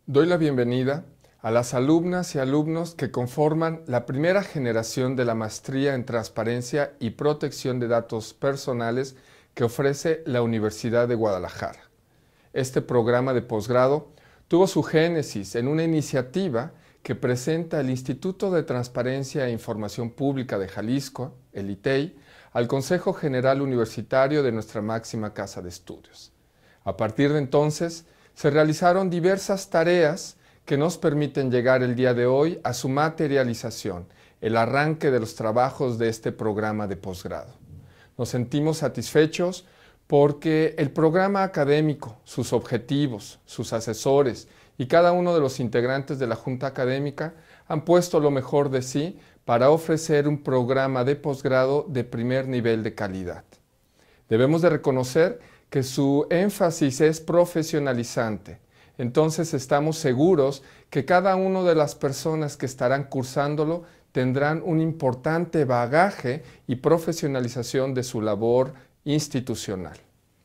Doy la bienvenida a las alumnas y alumnos que conforman la primera generación de la maestría en Transparencia y Protección de Datos Personales que ofrece la Universidad de Guadalajara. Este programa de posgrado tuvo su génesis en una iniciativa que presenta el Instituto de Transparencia e Información Pública de Jalisco, el ITEI, al Consejo General Universitario de nuestra máxima casa de estudios. A partir de entonces, se realizaron diversas tareas que nos permiten llegar el día de hoy a su materialización, el arranque de los trabajos de este programa de posgrado. Nos sentimos satisfechos porque el programa académico, sus objetivos, sus asesores y cada uno de los integrantes de la Junta Académica han puesto lo mejor de sí para ofrecer un programa de posgrado de primer nivel de calidad. Debemos de reconocer que su énfasis es profesionalizante. Entonces estamos seguros que cada una de las personas que estarán cursándolo tendrán un importante bagaje y profesionalización de su labor institucional.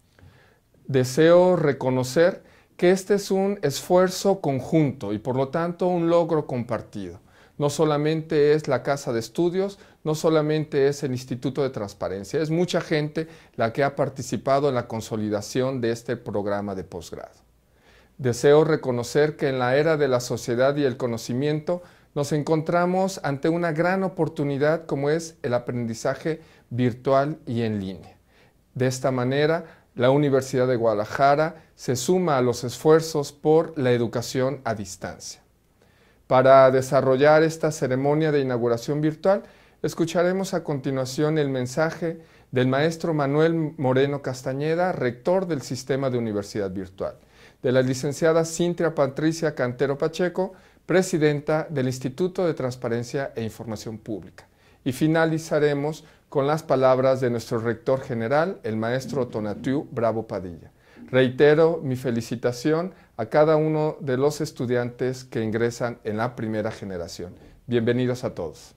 Deseo reconocer que este es un esfuerzo conjunto y por lo tanto un logro compartido. No solamente es la Casa de Estudios, no solamente es el Instituto de Transparencia, es mucha gente la que ha participado en la consolidación de este programa de posgrado. Deseo reconocer que en la era de la sociedad y el conocimiento nos encontramos ante una gran oportunidad como es el aprendizaje virtual y en línea. De esta manera, la Universidad de Guadalajara se suma a los esfuerzos por la educación a distancia. Para desarrollar esta ceremonia de inauguración virtual, escucharemos a continuación el mensaje del maestro Manuel Moreno Castañeda, rector del Sistema de Universidad Virtual, de la licenciada Cintia Patricia Cantero Pacheco, presidenta del Instituto de Transparencia e Información Pública. Y finalizaremos con las palabras de nuestro rector general, el maestro Tonatiuh Bravo Padilla. Reitero mi felicitación a cada uno de los estudiantes que ingresan en la primera generación. Bienvenidos a todos.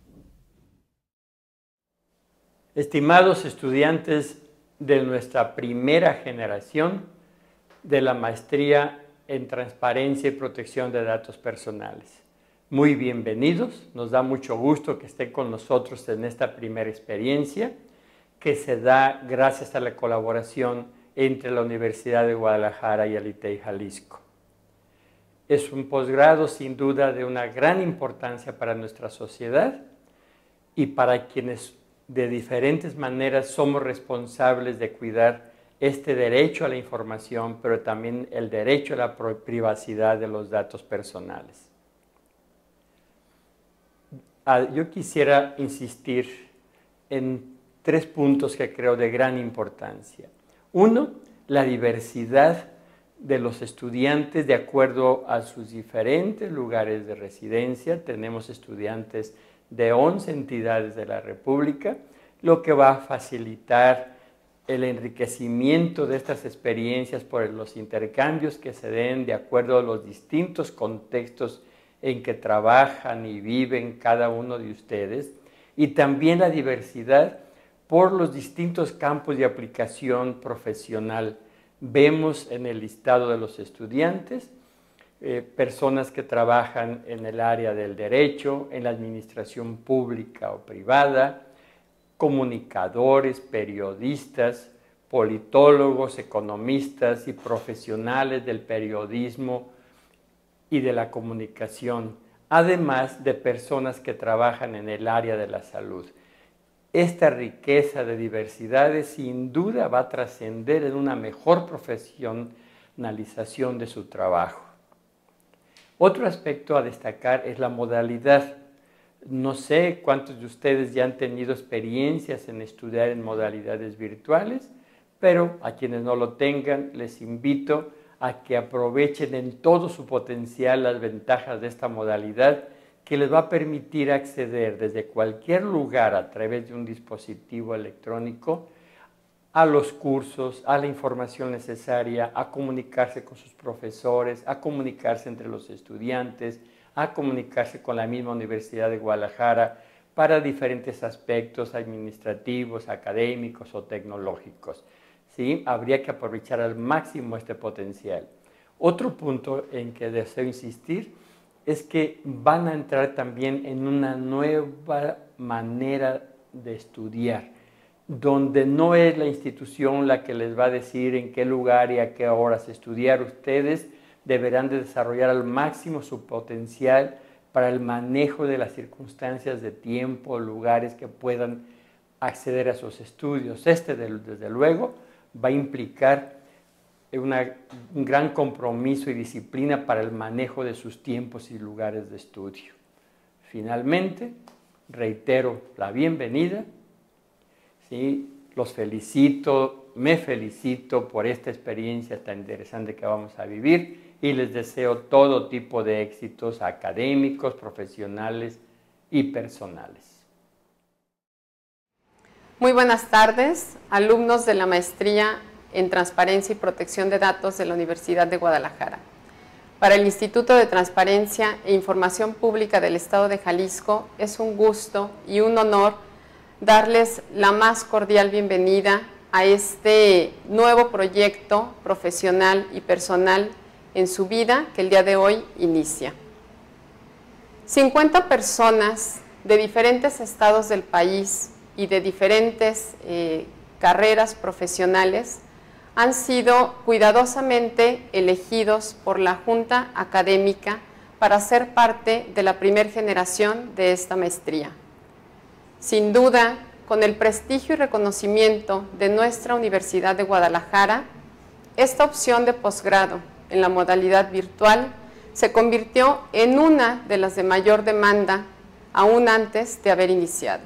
Estimados estudiantes de nuestra primera generación de la maestría en Transparencia y Protección de Datos Personales. Muy bienvenidos, nos da mucho gusto que estén con nosotros en esta primera experiencia que se da gracias a la colaboración entre la Universidad de Guadalajara y el ITEI Jalisco. Es un posgrado sin duda de una gran importancia para nuestra sociedad y para quienes de diferentes maneras somos responsables de cuidar este derecho a la información, pero también el derecho a la privacidad de los datos personales. Yo quisiera insistir en 3 puntos que creo de gran importancia. Uno, la diversidad de los estudiantes de acuerdo a sus diferentes lugares de residencia. Tenemos estudiantes de 11 entidades de la República, lo que va a facilitar el enriquecimiento de estas experiencias por los intercambios que se den de acuerdo a los distintos contextos en que trabajan y viven cada uno de ustedes, y también la diversidad por los distintos campos de aplicación profesional. Vemos en el listado de los estudiantes personas que trabajan en el área del derecho, en la administración pública o privada, comunicadores, periodistas, politólogos, economistas y profesionales del periodismo y de la comunicación, además de personas que trabajan en el área de la salud. Esta riqueza de diversidades sin duda va a trascender en una mejor profesionalización de su trabajo. Otro aspecto a destacar es la modalidad. No sé cuántos de ustedes ya han tenido experiencias en estudiar en modalidades virtuales, pero a quienes no lo tengan, les invito a que aprovechen en todo su potencial las ventajas de esta modalidad que les va a permitir acceder desde cualquier lugar a través de un dispositivo electrónico a los cursos, a la información necesaria, a comunicarse con sus profesores, a comunicarse entre los estudiantes, a comunicarse con la misma Universidad de Guadalajara para diferentes aspectos administrativos, académicos o tecnológicos. ¿Sí? Habría que aprovechar al máximo este potencial. Otro punto en que deseo insistir es que van a entrar también en una nueva manera de estudiar, donde no es la institución la que les va a decir en qué lugar y a qué horas estudiar. Ustedes deberán de desarrollar al máximo su potencial para el manejo de las circunstancias de tiempo, lugares que puedan acceder a sus estudios. Desde luego, va a implicar un gran compromiso y disciplina para el manejo de sus tiempos y lugares de estudio. Finalmente, reitero la bienvenida. ¿Sí? Los felicito, me felicito por esta experiencia tan interesante que vamos a vivir y les deseo todo tipo de éxitos académicos, profesionales y personales. Muy buenas tardes, alumnos de la Maestría en Transparencia y Protección de Datos de la Universidad de Guadalajara. Para el Instituto de Transparencia e Información Pública del Estado de Jalisco es un gusto y un honor darles la más cordial bienvenida a este nuevo proyecto profesional y personal en su vida que el día de hoy inicia. 50 personas de diferentes estados del país y de diferentes carreras profesionales han sido cuidadosamente elegidos por la Junta Académica para ser parte de la primera generación de esta maestría. Sin duda, con el prestigio y reconocimiento de nuestra Universidad de Guadalajara, esta opción de posgrado en la modalidad virtual se convirtió en una de las de mayor demanda aún antes de haber iniciado.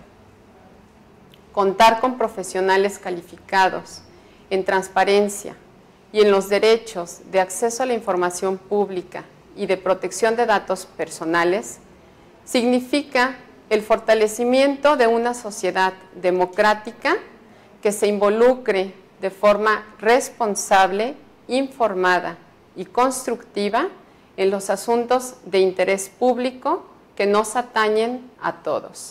Contar con profesionales calificados en transparencia y en los derechos de acceso a la información pública y de protección de datos personales significa el fortalecimiento de una sociedad democrática que se involucre de forma responsable, informada y constructiva en los asuntos de interés público que nos atañen a todos.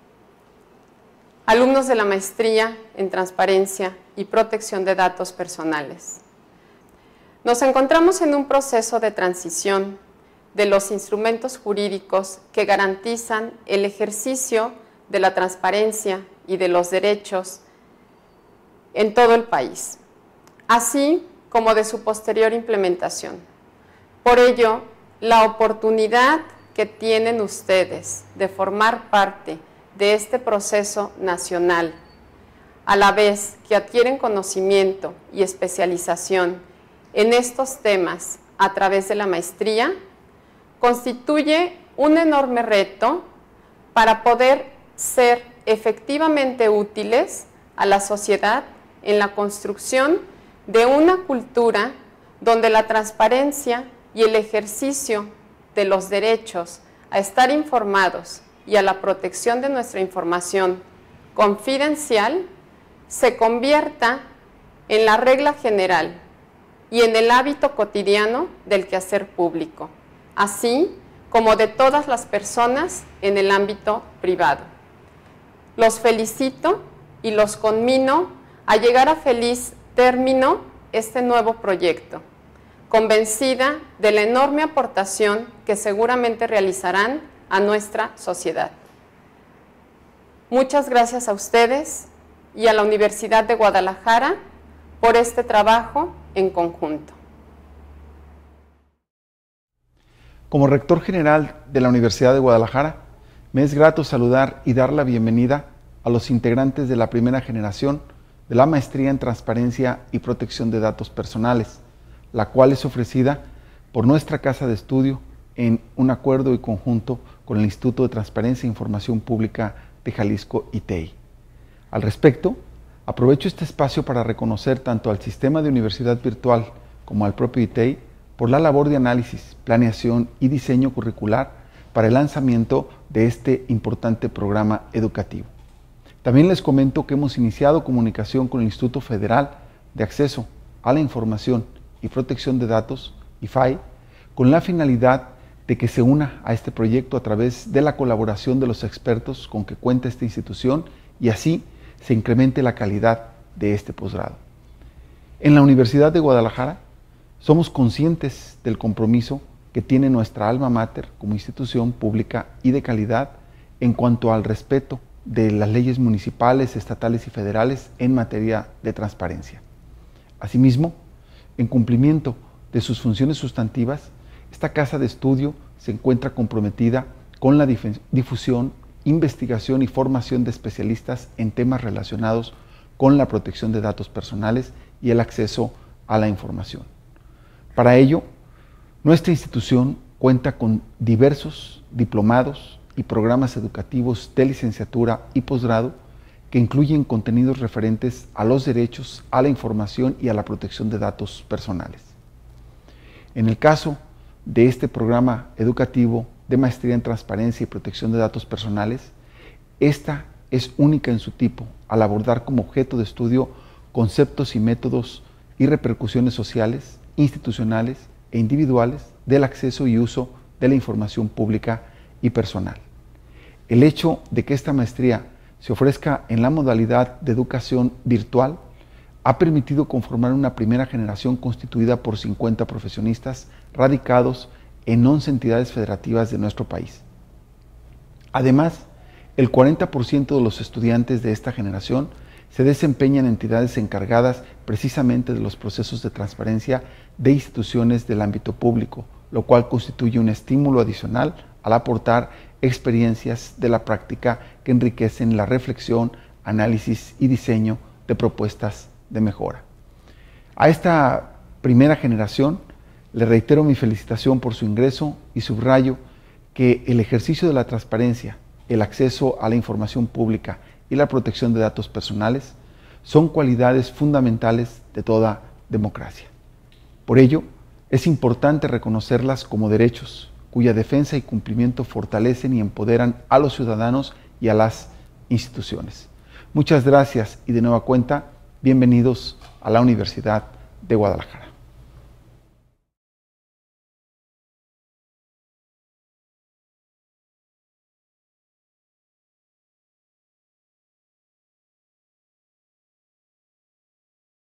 Alumnos de la Maestría en Transparencia y Protección de Datos Personales. Nos encontramos en un proceso de transición de los instrumentos jurídicos que garantizan el ejercicio de la transparencia y de los derechos en todo el país, así como de su posterior implementación. Por ello, la oportunidad que tienen ustedes de formar parte de este proceso nacional, a la vez que adquieren conocimiento y especialización en estos temas a través de la maestría, constituye un enorme reto para poder ser efectivamente útiles a la sociedad en la construcción de una cultura donde la transparencia y el ejercicio de los derechos a estar informados y a la protección de nuestra información confidencial se convierta en la regla general y en el hábito cotidiano del quehacer público, así como de todas las personas en el ámbito privado. Los felicito y los conmino a llegar a feliz término este nuevo proyecto, convencida de la enorme aportación que seguramente realizarán a nuestra sociedad. Muchas gracias a ustedes y a la Universidad de Guadalajara por este trabajo en conjunto. Como rector general de la Universidad de Guadalajara, me es grato saludar y dar la bienvenida a los integrantes de la primera generación de la Maestría en Transparencia y Protección de Datos Personales, la cual es ofrecida por nuestra Casa de Estudio en un acuerdo y conjunto con el Instituto de Transparencia e Información Pública de Jalisco, ITEI. Al respecto, aprovecho este espacio para reconocer tanto al sistema de universidad virtual como al propio ITEI por la labor de análisis, planeación y diseño curricular para el lanzamiento de este importante programa educativo. También les comento que hemos iniciado comunicación con el Instituto Federal de Acceso a la Información y Protección de Datos, IFAI, con la finalidad de que se una a este proyecto a través de la colaboración de los expertos con que cuenta esta institución y así se incremente la calidad de este posgrado. En la Universidad de Guadalajara Somos conscientes del compromiso que tiene nuestra alma mater como institución pública y de calidad en cuanto al respeto de las leyes municipales, estatales y federales en materia de transparencia. Asimismo, en cumplimiento de sus funciones sustantivas, esta casa de estudio se encuentra comprometida con la difusión, investigación y formación de especialistas en temas relacionados con la protección de datos personales y el acceso a la información. Para ello, nuestra institución cuenta con diversos diplomados y programas educativos de licenciatura y posgrado que incluyen contenidos referentes a los derechos, a la información y a la protección de datos personales. En el caso de este programa educativo de Maestría en Transparencia y Protección de Datos Personales, esta es única en su tipo al abordar como objeto de estudio conceptos y métodos y repercusiones sociales, institucionales e individuales del acceso y uso de la información pública y personal. El hecho de que esta maestría se ofrezca en la modalidad de educación virtual ha permitido conformar una primera generación constituida por 50 profesionistas radicados en 11 entidades federativas de nuestro país. Además, el 40% de los estudiantes de esta generación se desempeñan en entidades encargadas precisamente de los procesos de transparencia de instituciones del ámbito público, lo cual constituye un estímulo adicional al aportar experiencias de la práctica que enriquecen la reflexión, análisis y diseño de propuestas de mejora. A esta primera generación le reitero mi felicitación por su ingreso y subrayo que el ejercicio de la transparencia, el acceso a la información pública y la protección de datos personales son cualidades fundamentales de toda democracia. Por ello, es importante reconocerlas como derechos, cuya defensa y cumplimiento fortalecen y empoderan a los ciudadanos y a las instituciones. Muchas gracias y de nueva cuenta, bienvenidos a la Universidad de Guadalajara.